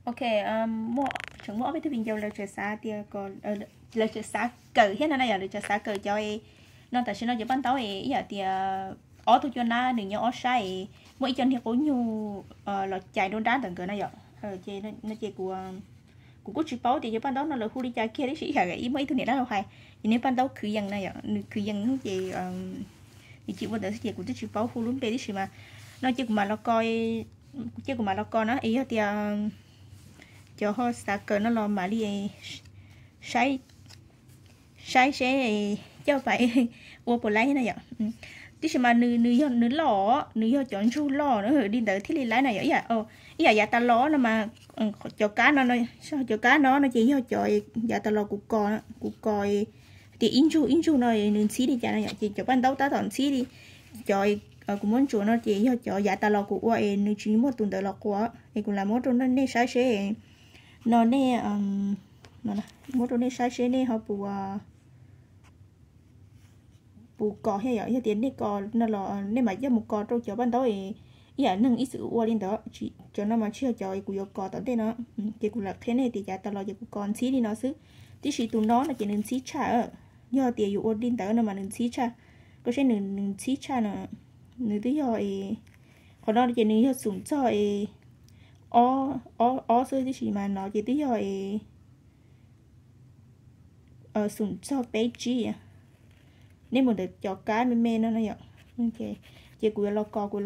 ok mua chúng mua với thứ bình dầu là chờ xa thì còn là chờ xa cờ hết này là chờ xa cờ cho ấy nó tại sao nó chỉ ban tấu ấy giờ thì ở thu cho na đừng nhớ ở sai mỗi chân thì có nhiều là chạy đôn đá tận cỡ này vậy chị nó chị của chị bảo thì ban tấu nó là khu đi chạy kia đấy chỉ là ý mấy thứ này đó đâu hay nếu ban tấu khử dân này vậy khử dân gì thì chị vừa tới chị của chị bảo khu luôn đấy mà nó chỉ mà nó coi chứ của mà nó con nó ý thì cho họ xa cỡ nó lo mà đi sai sai sẽ cho phải ô bộ lấy này vậy tí mà nữ lò nữ chọn chu lò nó đi tới thì lấy này vậy ý là ta lò nó mà cho cá nó sao cho cá nó chỉ cho dạ ta lò của coi thì in chu này nữ xí đi chả này chị cho ban đầu ta toàn xí đi cho cũng muốn chuột nó chỉ cho dạ ta lò của em nữ chỉ một tuần tới lò của em cũng là một trong nên sai sẽ nó nè nó một trong nên sai sẽ nè họ bù cò hay vậy tiền đi cò nó là nên mà cho một cò trâu cho ban đầu thì giờ nâng ít sự qua lên đó chỉ cho nó mà chưa cho của cò tận tên nó chỉ cũng là thế này thì dạ ta lò cho con xí đi nó xứ tí sĩ tụi nó là chỉ nên xí cha do tiền dụ lên đó nó mà nên xí cha có sẽ nên xí cha nó nữ tí rồi còn đó chỉ nên sủng cho ó sơ tí sĩ mà nó chỉ tí rồi sủng cho bé chi nếu mà được cho cá mê nó vậy ok chị của lo coi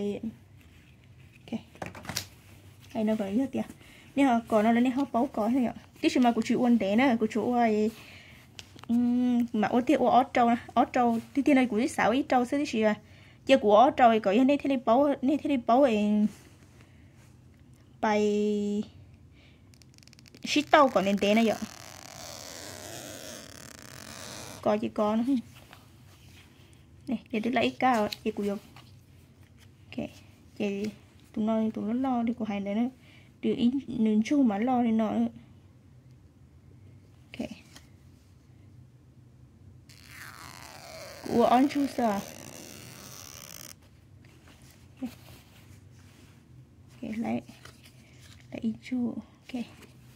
ok hay nó vậy hết tiệt nếu họ còn nó lên họ bấu coi thôi ạ tí mà của chị uốn té nữa của chú ơi mà ô tiêu ó trâu tí tiên này của chị sáu ít trâu xí xí à chị của ó trâu coi như này thế này bấu ấy bài shít tàu còn lên té này vậy coi chị con nó này để tôi lấy cao chị của dục ok chị tụi nó lo đi của hai này nữa điều ý nướng chu mà lo lên nó ok của on chu sao ok lấy chu ok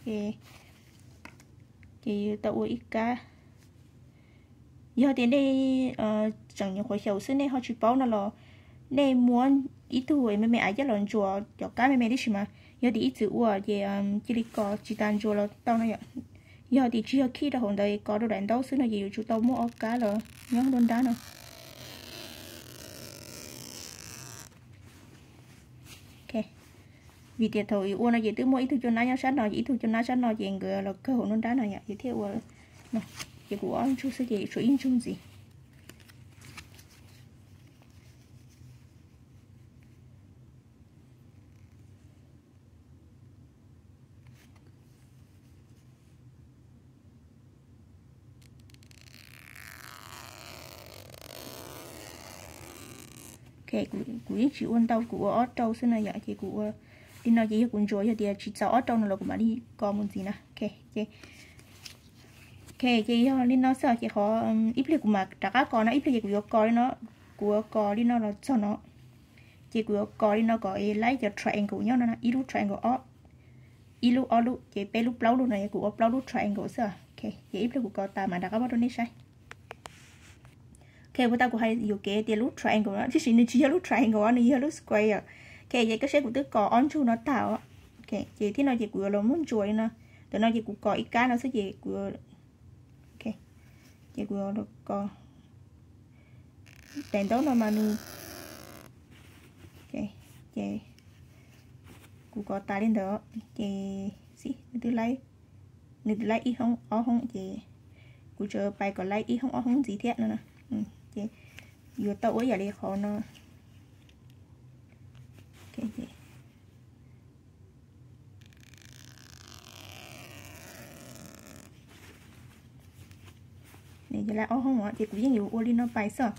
chị tàu ít cá giờ tiền đây chẳng những khối sầu xưa này họ chỉ bảo nó là này muốn ít tuổi mẹ ai cho lần chùa cho cá mẹ đi xí mà giờ thì ít chữ về chỉ đi có chỉ tàn chùa là tao này giờ thì chưa khi đã hồn đây có đồ đánh đấu xưa này gì chú tao mua cá rồi nhớ đơn đá nữa ok vì tiền thôi uống là gì từ mỗi ít cho nó nhau sát nó ít cho nó sát nó gì người là cơ hội đơn đá này vậy theo này chị của anh chú sẽ gì số in chung gì ok của chị ôn tàu của ở trâu xưa này vậy chị của đi nói gì cũng rồi thì chị cháu ở trâu nó là của mà đi còn một gì nè ok chị lên nó sợ chị khó ít liệt của mà trả cá con nó ít liệt của coi nó của coi đi nó là cho nó chị của coi đi nó gọi lấy cho triangle nhau nó ít lúc triangle ó ít lúc ó lúc chị bé lúc lâu lúc này của lâu lúc triangle sợ ok chị ít liệt của coi ta mà đã có bao nhiêu sai ok của ta của hay dùng cái tiền lúc triangle đó chứ chỉ chỉ lúc triangle này lúc square ok vậy cái sẽ của tôi có on chu nó tạo ok chị thì nó chị của nó muốn chuối nó tụi nó chị của có ít cá nó sẽ chị của ok chị của nó có đèn tốt nó mà nu ok chị của có tài lên đó chị gì tôi lấy ít không ó không chị của chờ bài còn lấy ít không ó không gì thế nữa nè chị vừa tàu ấy giờ đi khó nó ok chị này giờ là ó không ạ chị cũng như nhiều ô đi nó bài sao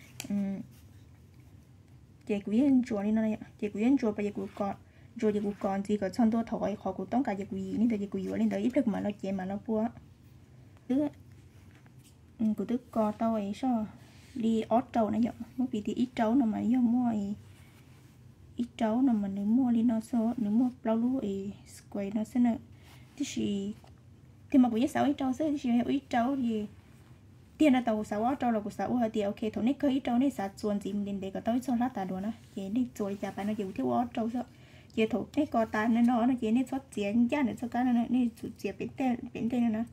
chị cũng như chùa đi nó này chị cũng như chùa bây giờ cũng còn rồi chị cũng còn gì có chân tôi thổi khó cũng tông cả chị cũng gì nên chị cũng vừa lên tới ít được mà nó chém mà nó bua thứ của tức co tao ấy sao đi ót trâu này nhở nó bị thì ít trâu nó mà do mua ít trâu nó mà nếu mua đi nó số nếu mua bao lú thì quay nó sẽ là thì mà cũng như sáu ít trâu sẽ chỉ ít trâu thì tiền là tàu sáu trâu là của sáu hơi thì ok thôi nên ít trâu nên sát chuẩn gì mình để có tới số lá ta đùa nó chỉ đi rồi chả phải nó chịu thiếu trâu sao chỉ thôi nên có ta nên nó chỉ nên xuất tiền giá nên số cái nó nên xuất tiền bên tên nó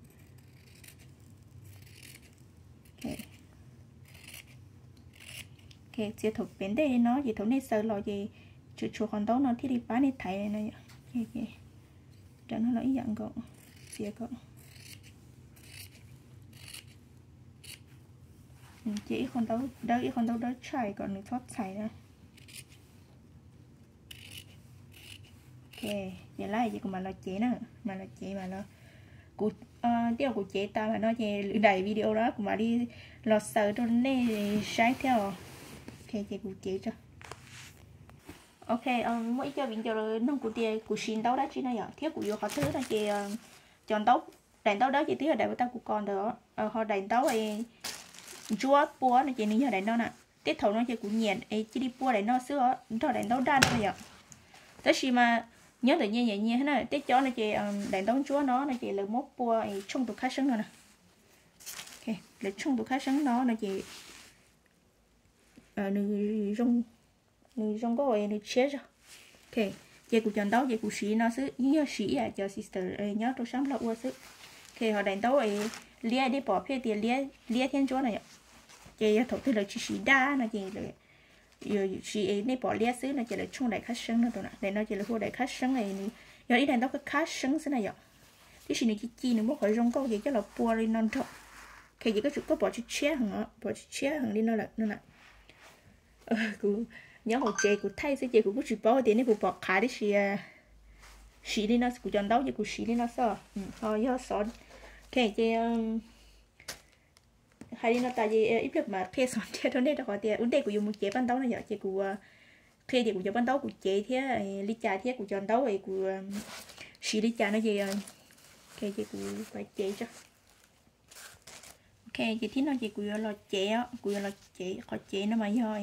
ok ok chỉ thôi bên tên nó chỉ thôi nên sợ lo gì chủ con tàu nó thì đi bán đi thay này ok cho nó lấy dạng gọn chia gọn chỉ con tàu đó chảy còn được thoát chảy nữa ok vậy là gì cũng mà là chế nữa mà là chế mà nó của điều của chế ta mà nó chế đẩy video đó cũng mà đi lọt sợ cho nên sai theo ok chế của chế cho ok mỗi cho bình giờ nông của tiền của xin tàu đó chỉ là thiếu của vô họ thứ là chị chọn tàu đánh tàu đó chị tí là đại của ta của con đó họ đánh tàu thì chúa búa nó chỉ ní giờ đánh đó nè tiết thầu nó chỉ của nhiệt ấy chỉ đi búa đánh nó xưa nó đánh tàu đan bây giờ tới khi mà nhớ tự nhiên vậy thế này tiết chó nó chỉ đánh tàu chúa nó chỉ là mốt búa ấy chung tụ khác sứng rồi nè ok là chung tụ khác sứng nó chỉ người rong có người chết rồi ok chị của chọn tàu chị của sĩ nó xứ nhớ sĩ à cho sister nhớ tôi sáng là ua xứ ok họ đánh tàu ấy lia đi bỏ phía tiền lia thiên chúa này chị thổ tư là chỉ đa là chị là rồi chị đi bỏ lia xứ là chị là chung đại khách sân nữa tụi này nó chỉ là khu đại khách sân này giờ ý đánh tàu cái khách sân thế này vậy cái gì này chi nữa mất khỏi rong câu gì cho là bua lên non thôi khi chỉ có chụp có bỏ chữ che hằng đi nó là cũng nhớ hồ chế của thay sẽ chế của cái chữ bao tiền này của bỏ khá đi xì đi nó của chọn đấu thì của xì đi nó sao do sót ok chị hay đi nó tại vì ít được mà khi sót thế thôi nên là có tiền vấn đề của dùng một chế ban đấu này giờ chị của khi thì của cho ban đấu của chế thế ly trà thế của chọn đấu thì của xì ly trà nó gì ok chị của phải chế cho ok chị thấy nó chị của là chế có chế nó mà do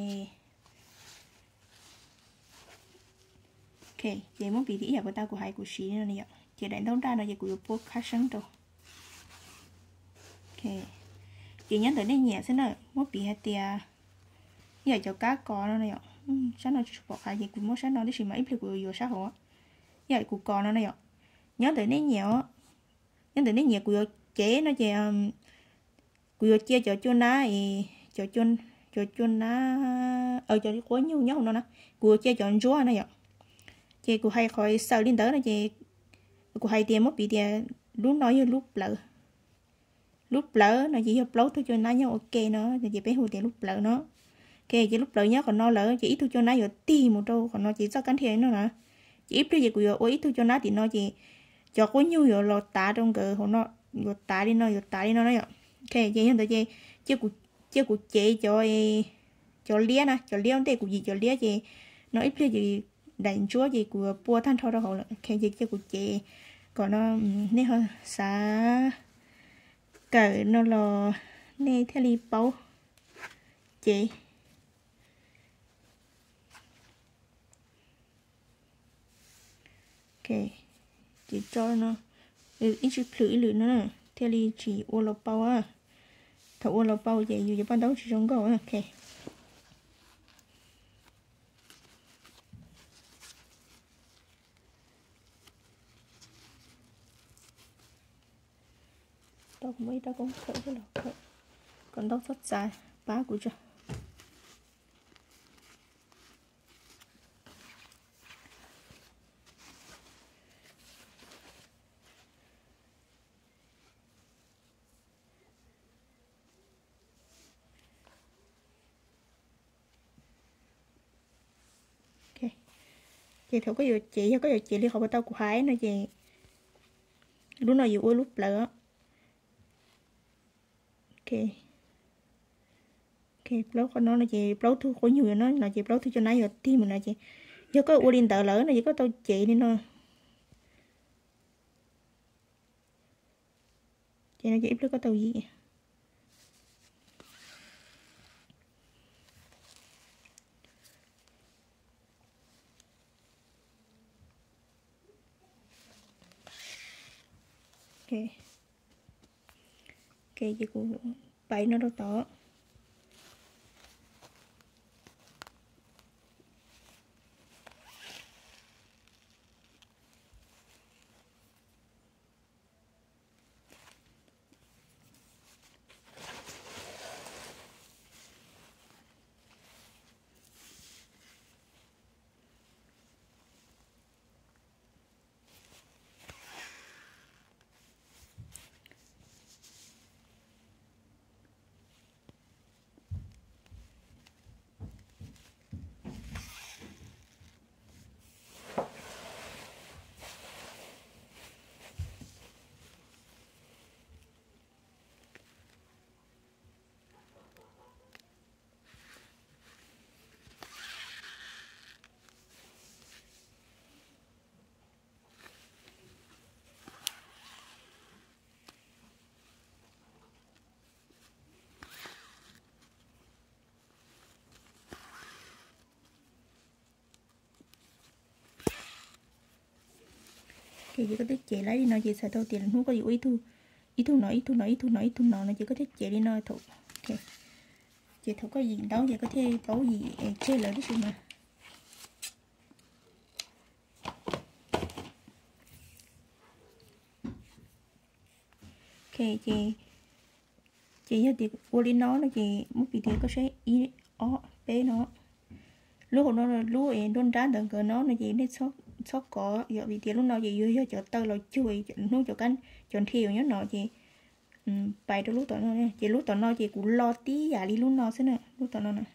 ok chị muốn bị tí của tao của hai của xí nữa nè chị đánh đấu ra nó chị của bố khá sáng rồi ok chị nhắn tới đây nhẹ thế này muốn bị hai tia giờ cho cá con nó nè sáng nó bỏ khai chị của muốn sáng nó đi xí mà ít được của vô xã hội giờ của con nó nè nhớ tới đây nhẹ của chế nó chị của chia cho chôn ná cho chôn ná cho có nhiều nhau nó nè của chia chọn chúa này ạ chị của hay khỏi sợ lên tới là chị của hay tiền mất bị tiền lúc nói như lúc lỡ là chị hợp lấu thôi cho nó nhau ok nó thì chị bé hồi tiền lúc lỡ nó ok chị lúc lỡ nhớ còn nó lỡ chị ít thôi cho nó rồi ti một đâu còn nó chỉ cho cắn thiệt nó nè chị ít cái gì của ít thôi cho nó thì nó chỉ cho có nhiều rồi lọt tá trong cờ của nó rồi tá đi nó đấy ạ ok chị nhớ tới chị chưa của chị cho lia nè cho lia đây của gì cho lia chị nó ít cái gì đánh chúa gì của bùa than thao đó họ là cái gì của chị còn nó nên hơn xả cởi nó là nên theo li bao chị ok chị cho nó ít chút lưỡi nữa nè theo li chỉ ô lô bao á thầu ô lô bao vậy dù ban đầu chỉ trong gói ok tao cũng mấy tao cũng khởi cái lọ khởi còn tao rất dài bá của cho ok chị thấu cái gì đi học của tao của hái nó gì lúc nào dù lúc lỡ ok block của nó là chị block thu khối nhiều nó là chị block thu cho nó rồi tim mình là chị do có u điện tờ lỡ này chỉ có tao chị nên nó chị nó chị block có tao gì ok ok chị cũng bảy nó đâu tỏ thì chỉ có thể chế lấy đi nó chỉ sẽ đầu tiền không có gì ý thu nói nó chỉ có thể chế đi nó thuộc ok chị không có gì đâu chị có thể bấu gì chơi lại cái gì mà ok chị giờ thì ô đi nó chị muốn bị thì có sẽ ý ó bé nó lúc nó là lúc ấy đôn đá đằng cờ nó chị nên sót có giờ bị thì lúc nào chị vô cho tao là chui nó cho cánh chọn thiểu nhớ nó chị bài đó lúc tao nó nè chị lúc tao nó chị cũng lo tí giả đi lúc nó thế nè lúc tao nó nè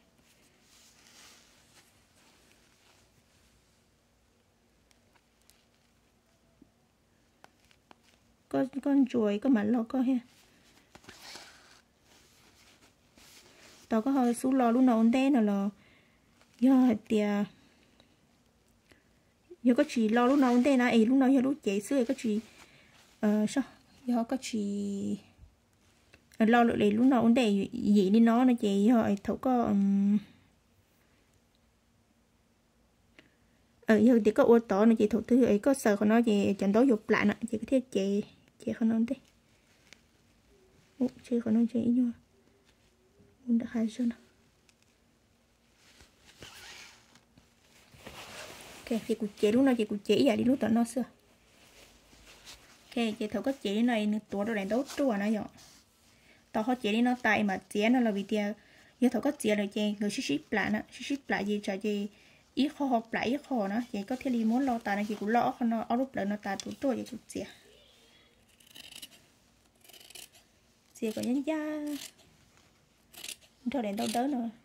con chuối có mà lo có ha tao có hơi xuống lo lúc nào ổn đen là do tiề giờ có chỉ lo lúc nào ổn đen à ấy lúc nào giờ lúc chế xưa có chỉ sao giờ có chỉ lo được lúc nào ổn đen gì đi nó chị rồi thấu có giờ thì có ô tô này chị thủ tư ấy có sợ của nó gì chẳng đối dục lại nè chị có thể chị không nói đi chị không nói chị nhưng mà muốn được hai số nè ok chị cũng chế lúc nào chị cũng chế vậy đi lúc đó nó xưa ok chị thấu có chế này nữa tuổi đồ đèn đấu trùa nó rồi tao họ chế đi nó tại mà chế nó là vì tiền giờ thấu có chế rồi chị người ship lại gì cho chị ít khó học lại ít khó nó chị có thể đi muốn lo tài này chị cũng lo không nó ở lúc lại nó tài tụi tôi chị cũng chia có nhân gia thôi đèn đâu tới nữa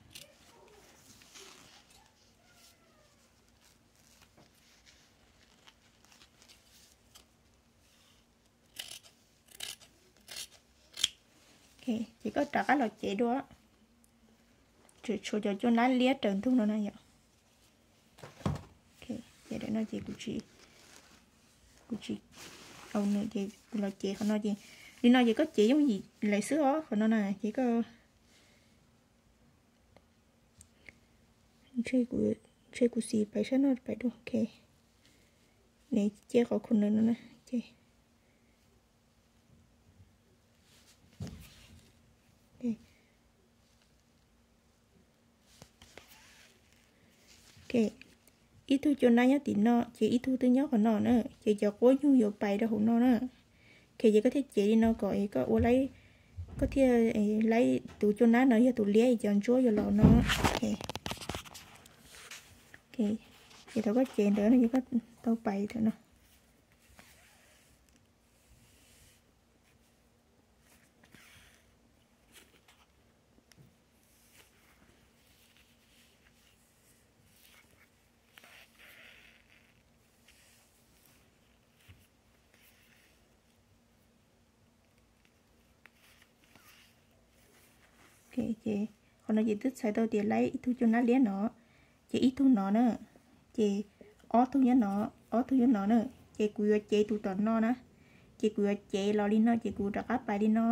ok chỉ có trả cái loại chế đó cho nó lia trần thu nó này vậy ok vậy để nó chị cũng chỉ ông nữa chị là chị không nói gì đi nói gì có chị giống gì lấy sữa ó còn nó này chỉ có chơi của gì phải sao nó phải được ok này chơi có con nữa nè chơi ok ít thu cho nó nhá thì nó chỉ ít thu tư nhớ còn nó nữa chị cho cố nhu nhiều bài đó hụt nó nữa thì chị có thể chị đi nó gọi có ô lấy có thể lấy tụ cho nó nữa giờ tụ lia chọn chúa giờ lò nó ok ok thì tao có chị nữa nó chỉ có tao bài thôi nó chị còn nó chị tích sai tôi thì lấy ít thu cho nó lia nó chị ít thu nó nữa chị ó thu nhá nó nữa chị quy chị tụ toàn nó nữa chị quy chị lo đi nó chị quy đặt áp bài đi nó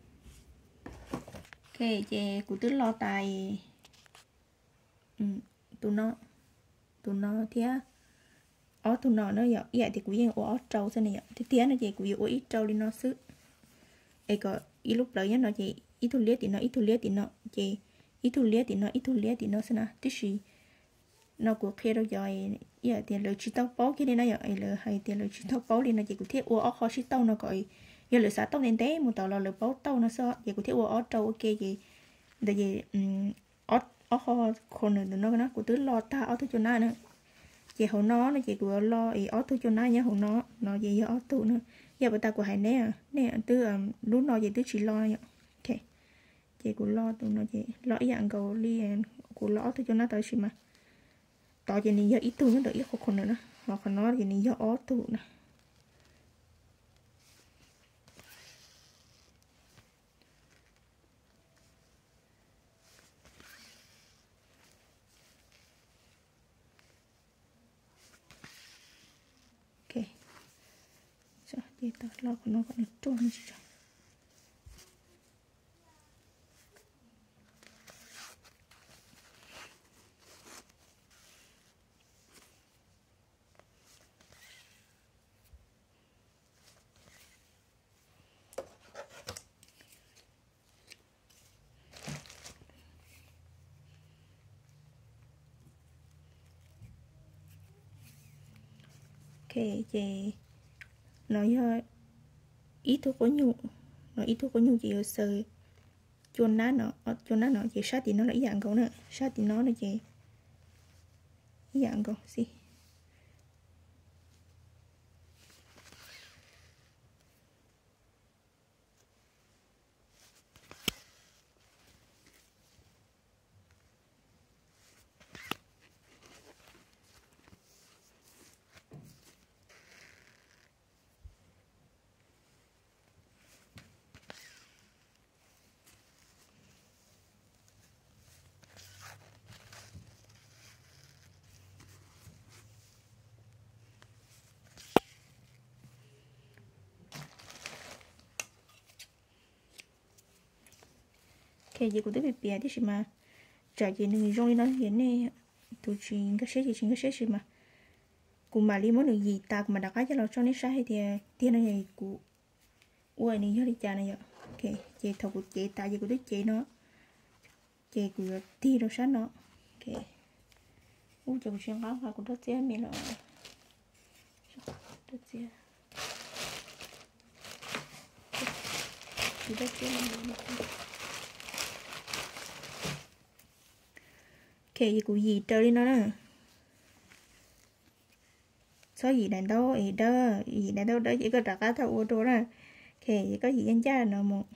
ok chị quy tứ lo tài tụ nó thế ó tụ nó giờ vậy thì cũng yên ó trâu thế này thì tiếng nó gì cũng ít trâu đi nó xứ ấy có ít lúc đấy nó gì ít thu liệt thì nó gì ít thu liệt thì nó sẽ là tí gì nó của kia đâu rồi giờ tiền lời chỉ tao bó cái này nó giờ lời hay tiền lời chỉ tao bó đi nó chỉ có thiết ó khó chỉ tao nó gọi giờ lời xã tao nên té một tao là lời bó tao nó sao giờ có thiết ó trâu ok gì để gì ó khó còn nữa nó của tứ lo ta ó thứ cho nó nữa chị hậu nó chị của lo ý ó thứ cho nó nhá hậu nó gì ó tụ nữa giờ bà ta của hai nè tứ lúc nó gì tứ chỉ lo nhá ok chị của lo tụ nó chị lo dạng cầu liền của lo thứ cho nó tới xí mà tao chỉ nên giờ ít tụ nó đợi ít còn nữa hoặc là nó chỉ nên giờ ó tụ nè ok thì tao lo của nó còn được trôn gì rồi ok chị nói ít thuốc có nhu nó ít thuốc có nhu chị ở sờ chôn nó chị sát thì nó lại dạng cậu nữa sát thì nó là chị dạng cậu gì cái gì cũng tới bị bịa thì mà trả gì đừng rong đi nó hiện nay tụi chuyện cái sẽ mà cùng mà đi món được gì ta mà đặt cái cho nó cho nó sai thì tiền này gì của ui này nhớ đi trả này vậy ok chị thầu của chị tại gì của đứa chị nó chị của thi đâu sát nó ok ui chồng chuyện báo và của đứa chị mình là đứa chị đứa chị cái gì của gì trời đi nó nè số gì đàn đâu ý đó gì đàn đâu đó chỉ có đặt cá thầu ô tô ra cái có gì anh cha nào một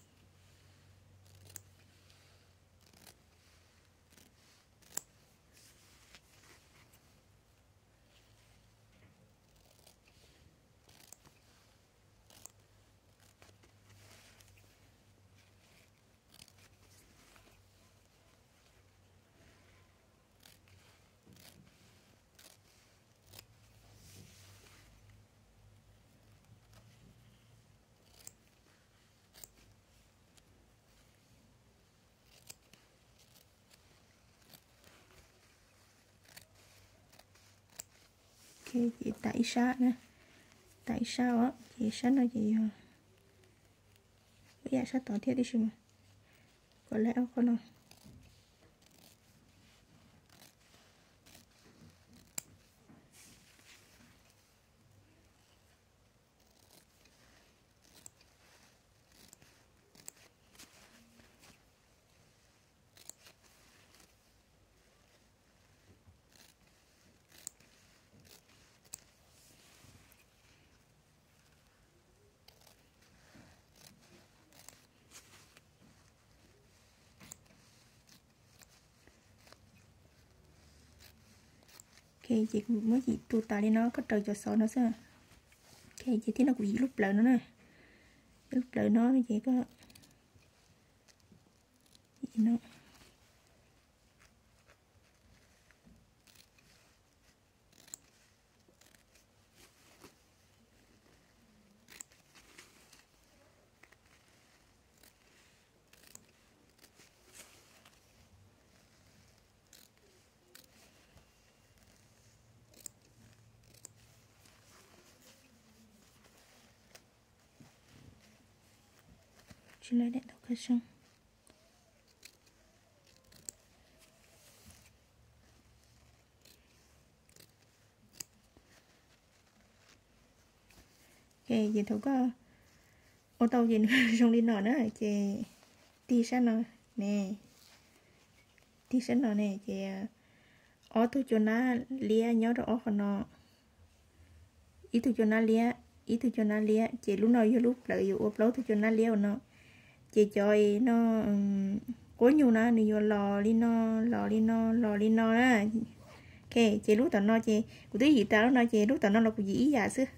cái chị tại sao nè tại sao á chị sao nói gì bây giờ sao tỏ thiết đi xem có lẽ có nào cái chị mới chị tu tài đi nó có trời cho sợ nó sao cái chị thấy nó cũng gì lúc lợi nó nè lúc lợi nó chị có gì nó chỉ lấy để tao cái xong ok vậy thôi có ô tô gì nữa xong đi nọ nữa chị đi sát nó nè đi sát nó nè chị ở tôi cho nó lia nhớ rồi ở phần nó ý tôi cho nó lia ý tôi cho nó lia chị lúc nào vô lúc lợi dụng upload tôi cho nó lia nó chị cho nó cố nhiều nó đi vô lò đi nó á ok chị lúc tao nó chị của tí gì tao nó chị lúc tao nó là của gì giả sư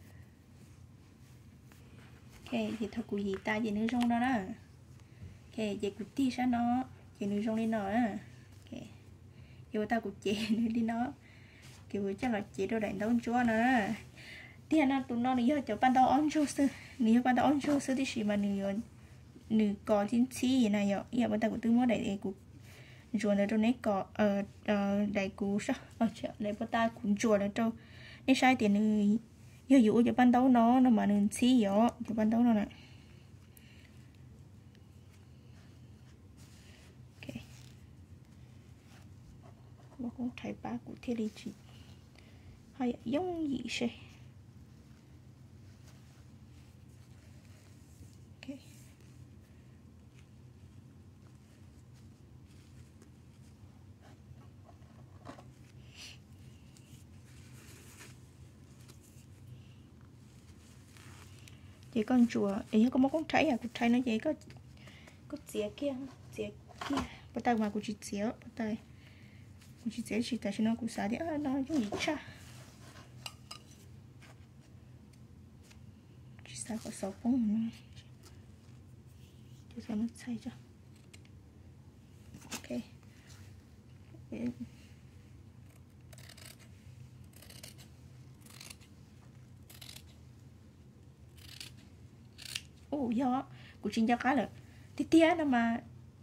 ok chị thật của gì ta chị nữ trong đó đó ok chị của tí sao nó chị nữ trong đi nó á ok vô ta của chị nữ đi nó kiểu chắc là chị đâu đánh đấu chúa nó đó thì nó tụi nó nếu cho ban đầu on show sư nếu ban đầu on show sư thì chỉ mà nữ có chính trị này giờ giờ bắt đầu của tôi muốn đại của chùa ở trong này có đại của sao đại bắt ta cũng chùa ở trong này sai tiền nữ giờ dụ cho ban đầu nó mà nữ chỉ giờ cho ban đầu nó nè ok mà cũng thấy ba của thiết lý chỉ hay giống gì sẽ chị con chùa ý có một con trai nó vậy có chĩa kia bắt tay mà của chị chĩa bắt tay của chị chĩa chị ta cho nó cũng xả đi nó giống gì cha chị xả có sáu bông chị cho nó xay cho ok do của chính cho cái là tía nó mà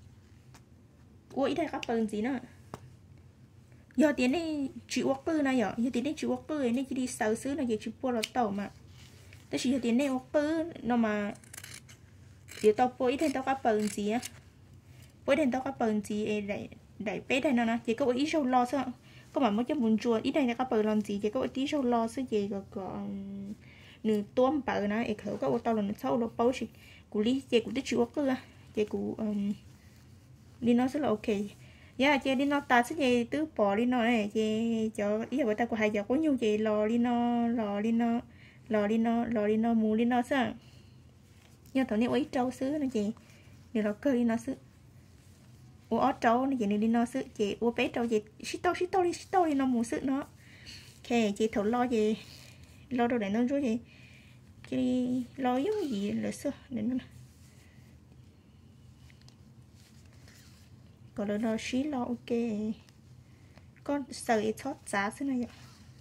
ủa đây các phần gì nữa giờ tiến đi chịu worker này giờ tiến đi chịu worker này chỉ đi sáu xứ là chỉ mua là tàu mà tôi chỉ tiến đi worker nó mà giờ tao bôi thêm tao các phần gì á bôi thêm tao các phần gì để bé đây nó chỉ có ít sâu lo thôi có mà mới cho muốn chùa ít đây là các phần làm gì chỉ có ít sâu lo chứ gì có nửa tôm bự nó ấy khởi có ô tô là nó sâu nó bao chị của lý chị của tích chịu worker chị của đi nó rất là ok yeah chị đi nó ta sẽ gì tứ bỏ đi nó này chị cho ý là ta của hai giờ có nhiều chị lò đi nó mù đi nó sao nhưng thằng này ít trâu xứ nó chị điều là cơ đi nó xứ ô trâu nó chị đi nó xứ chị ô bé trâu chị xít tao đi nó mù xứ nó ok chị thầu lo gì lo đâu để nó rối gì chị lo giống gì là xưa để nó còn là lo xí lo ok con sợi thoát giá thế này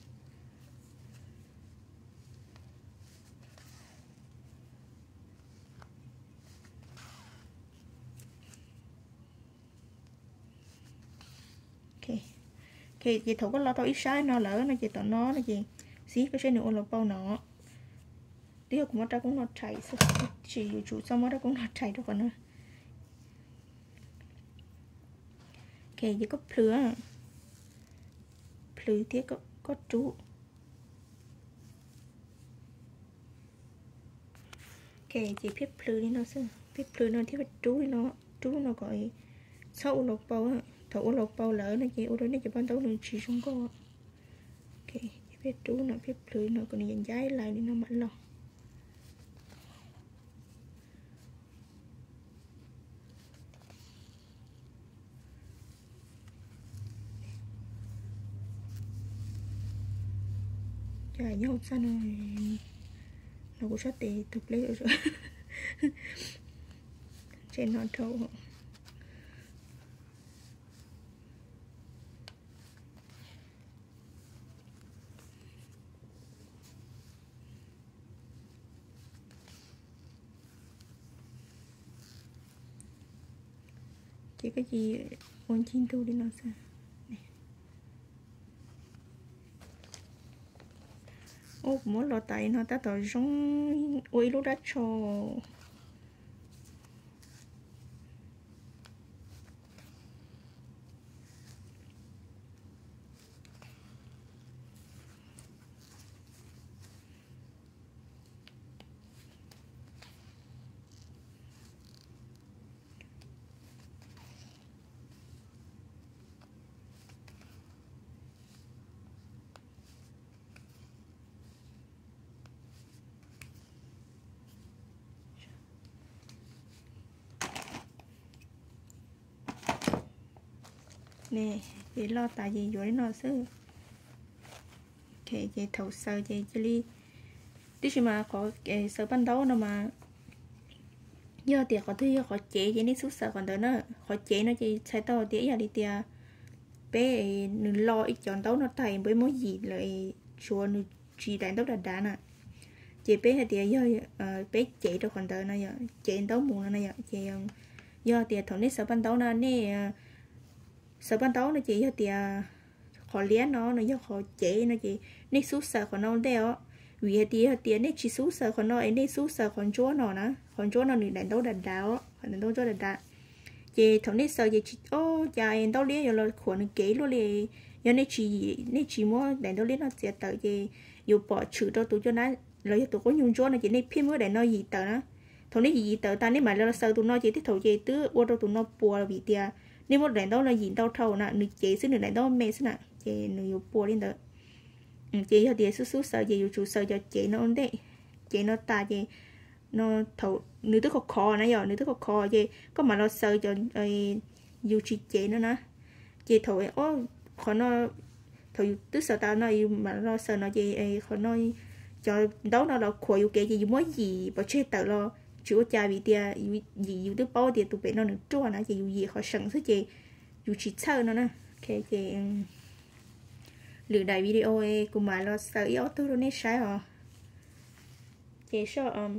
ok chị thủ có lo tao ít sai nó lỡ nó chị tao nó gì xí cái xe nữa là bao nó tiếc cũng mất ra cũng nó chảy chỉ chủ xong mất ra cũng nó chảy đâu còn nữa ok chỉ có plứa tiếc có chú ok chị phép plứa đi nó xem phép plứa nó thiết chú nó gọi sau lột bao thấu lột bao lỡ nó chị ô đó nó chỉ ban đầu nó chỉ không có ok phép chú nó phép plứa nó còn dành trái lại đi nó mạnh lo trời nhau sao nó cũng sắp để tục lấy rồi trên nó trâu chỉ cái gì con chim tu đi nó sao ô muốn lọt tay nó ta tỏ giống ui lúc đã cho nè chị lo tại gì rồi nó sư cái chị thầu sơ chị đi tí mà có cái sơ ban đầu nó mà giờ tiệc có thứ có chế chị đi xuất sở còn tới nó có chế nó chị sai tao tiệc giờ đi tiệc bé nửa lo ít chọn tao nó tay với mối gì lại chùa nửa chỉ đánh tao đá nè chị bé thì tiệc giờ bé chế đâu còn tới nó giờ chế tao muốn nó giờ chị giờ tiệc thằng này sơ ban đầu nó nè sơ ban đầu nó chị giờ tiệc khó lén nó giờ khó chế nó chị nít xuất sở còn nó đeo vì tiệc nít chỉ xuất sở còn nó ấy nít xuất sở còn chúa nó nè còn chúa nó nửa đánh tao đá còn đánh tao cho đá chị thằng nít sợ chị ô cha em tao lén rồi khuẩn kế luôn đi giờ nít chỉ mua đánh tao lén nó sẽ tự chị dù bỏ chữ đâu tụi cho nó rồi tụi có nhung chúa nó chỉ nít phim mới để nó gì tờ nó thằng nít gì tờ ta nít mà nó sợ tụi nó chỉ thích thầu chị tứ ô đâu tụi nó bùa vì tiệc nếu một đánh tao là gì tao thầu nè nửa chế xứ nửa đánh tao mê xứ nè chị nửa bùa lên tờ chị giờ tiệc xuất sợ chị dù chủ sợ cho chị nó ổn đấy chị nó ta chị nó thầu nữ tức khó nãy giờ nữ tức khó chị có mà nó sợ cho dù chị chế nữa nè chị thầu ô khó nó thầu tức sợ tao nó mà nó sợ nó chị khó nó cho đấu nó là khỏe dù kể chị dù mới gì bỏ chơi tao lo chú cha vì tia gì dù tức bao tia tụi bé nó được chua nè chị dù gì khó sẵn chứ chị dù chị sợ nó nè ok chị lựa đại video cùng mà lo sợ yếu tố nó sai hả chị sợ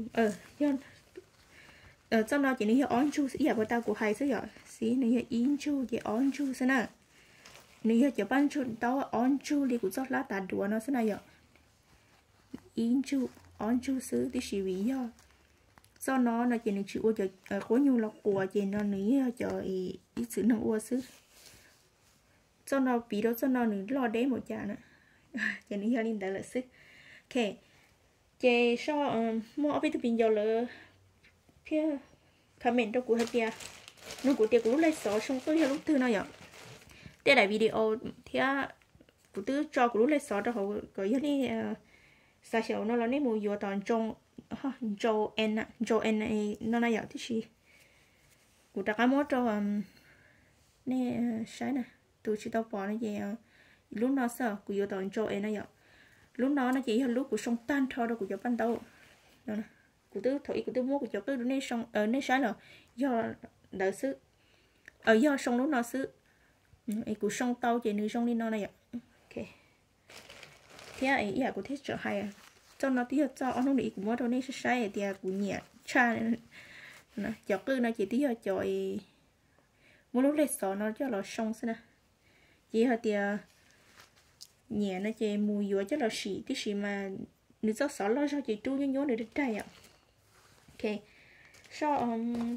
trong đó chị nói on chu sẽ của tao của hai số giỏi xí nói in chu chị on chu thế nào nói cho ban chu tao on chu đi của chót lá tàn đùa nó thế nào vậy in chu on chu xứ thì chỉ vì do nó là chị nói chịu cho có nhiều lọc của chị nó nói cho ít sự năng ua xứ do nó bị đó do nó lo đế một chả nữa chị nói lên tại là sức ok chị sao mua ở bên tụi mình giờ là phía comment đâu của hết tia nó của tia của lúc lấy sổ xong tôi lúc thứ nào vậy tia đại video thì của tư cho của lúc lấy sổ đó họ có như này sao chiều nó là nên mua vô toàn trong Joe N nó này vậy thì gì của ta có mốt cho nè sai nè tôi chỉ tao bỏ nó về lúc nó sợ của vô toàn Joe N này vậy lúc nó chỉ là lúc của sông tan thôi đâu của cho ban đầu của tư thổi của tư mua của cho tư nên sông ở nên sai là do đỡ sức ở do sông lúc nó sức của sông tàu chỉ nữ sông đi nó này ạ ok thế ấy ý của thiết trở hay cho nó tiếc cho ông đi của mua đâu nên sai thì của nhẹ cha nè cho cứ nó chỉ tiếc cho mua lúc lấy sò nó cho là sông thế nè chỉ là thì nhẹ nó chỉ mùi dừa cho là xỉ tí xỉ mà nếu cho sò lo cho chị tu nhớ để được trai ạ ok so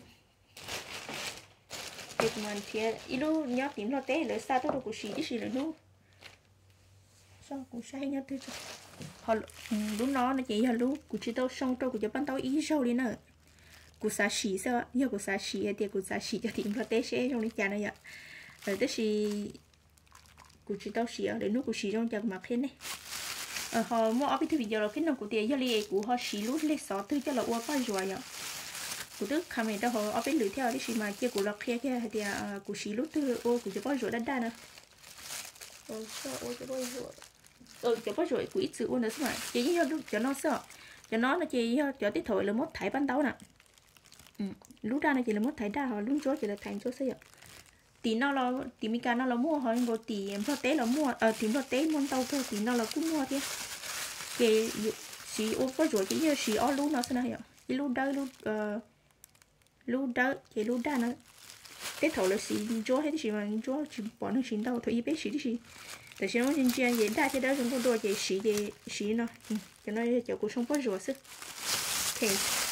việc mình thì ilu nhớ tìm lo té lấy xa tôi của xỉ tí xỉ là nu sao cũng sai nhớ tôi họ lúc nó chỉ là lúc của chị tao xong tôi của cho ban tao ý sâu đi nữa của xa xỉ sao giờ của xa xỉ thì của xa xỉ cho tìm lo té sẽ trong đi chả này ạ rồi tới xỉ của chị tao xỉ để nước của xỉ trong chợ mặt hết này họ mua ở bên thứ video là cái nào của tiền cho li của họ xỉ lút lấy sọ tư cho là uo có rồi ạ của tức camera đó họ ở bên lưỡi theo cái xỉ mà kia của lọc kia kia thì của xỉ lút tư uo của cho có rồi đắt đa nè sao uo cho có rồi cho có rồi của ít sự uo nữa mà chỉ cho lúc cho nó sợ cho nó là chỉ cho tiết thổi là mốt thải ban tấu nè lúc ra này chỉ là mốt thải đa họ lúc chỗ chỉ là thành chỗ xây dựng tí nó là tí mình cả nó là mua hỏi ngồi tí em cho té là mua tí nó té muốn tàu thôi tí nó là cũng mua thế cái xí ô có rồi chỉ xí ó lú nó thế này cái lú đỡ lú đỡ cái lú đa nó té thầu là xí chỗ hết xí mà chỗ chỉ bỏ nó xí tàu thôi bé xí đi xí tại sao nó trên trên vậy đa cái đó chúng tôi đôi cái xí nó cho nó cho cuộc sống có rồi sức thì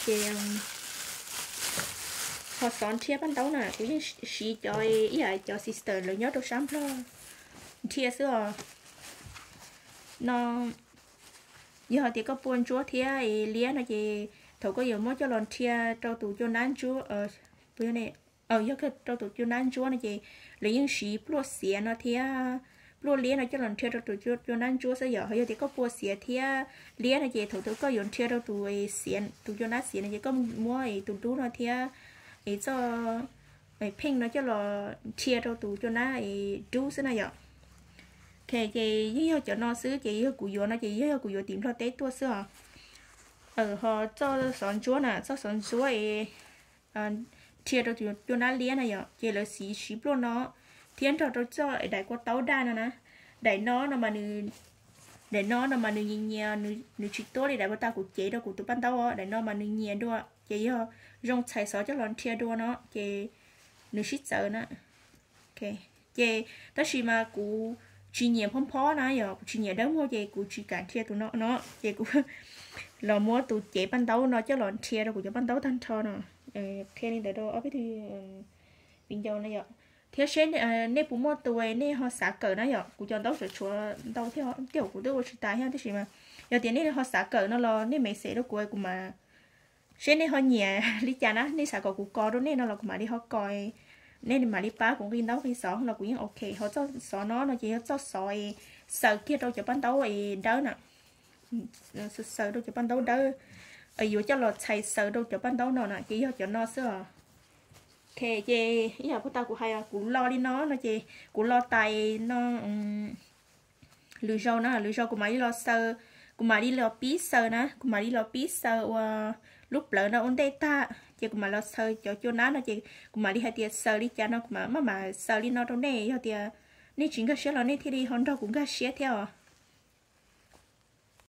họ xón chia ban đầu nè cũng xí cho ý là cho sister rồi nhớ đâu sáng lo chia sữa nó giờ thì có buồn chúa thì lia nó chỉ thầu có nhiều món cho lon chia cho tụ cho nán chúa bây này giờ cái cho tụ cho nán chúa nó chỉ lấy những xí pro xía nó thì pro lia nó cho lon chia cho tụ cho nán chúa sẽ giờ thì có buồn xía thì lia nó chỉ thầu có dùng chia cho tụ xía tụ cho nán xía nó chỉ có mua tụ nó thì cho ấy pink nó cho là chia đâu tụ cho nó ấy chú xí này vậy kể chị với cho nó xứ chị với cụ vô nó chị với cụ vô tìm cho tết tua xưa ở họ cho sọn chúa nè cho sọn chúa ấy chia đâu tụ cho nó liên này vậy chị là xí ship luôn nó thiên cho đại qua tàu đa nè đại nó mà nữ để nó mà nữ nhẹ nữ chỉ tốt đi đại qua tao của chế đâu của tụi ban tao để nó mà nữ nhẹ đua chị rong xài sọ cho lon chia đua nó chị nữ ship sợ nữa ok chị đó chỉ mà cụ chỉ nhẹ phong phó nãy giờ chỉ nhẹ đớm thôi chị cụ chỉ cả chia tụi nó chị cụ là mua tụi chị ban tao nó cho lon chia đâu của cho ban tao thanh cho nó khi này để đâu ở cái thì bình châu này giờ thế sen nè bố mua tuổi nè họ xả cờ nó giờ cụ cho tao sửa chùa tao theo kiểu của tôi chỉ tài ha thế gì mà giờ tiền nè họ xả cờ nó lo nè mấy sẽ đâu của cụ mà sen nè họ nhẹ lý cha nó nè xả cờ cụ co đó nè nó là cụ mà đi họ coi nè mà đi phá cũng đi đấu đi xỏ là cũng ok họ cho xỏ nó chỉ cho sỏi sợ kia đâu cho ban đấu ấy đỡ nè sợ đâu cho ban đấu đỡ ở dưới cho lọt xài sợ đâu cho ban đấu nó nè chỉ cho nó sửa ok chị ý là của tao cũng hay cũng lo đi nó chị cũng lo tay nó lười rau nó lười rau của mày lo sơ của mày đi lo pí sơ nè của mày đi lo pí sơ lúc lỡ nó ổn định ta chị của mày lo sơ cho nó chị của mày đi hay tiệt sơ đi cha nó mà sơ đi nó đâu nè hay tiệt nè chính cái xe nó nè thì đi hòn đâu cũng cái xe theo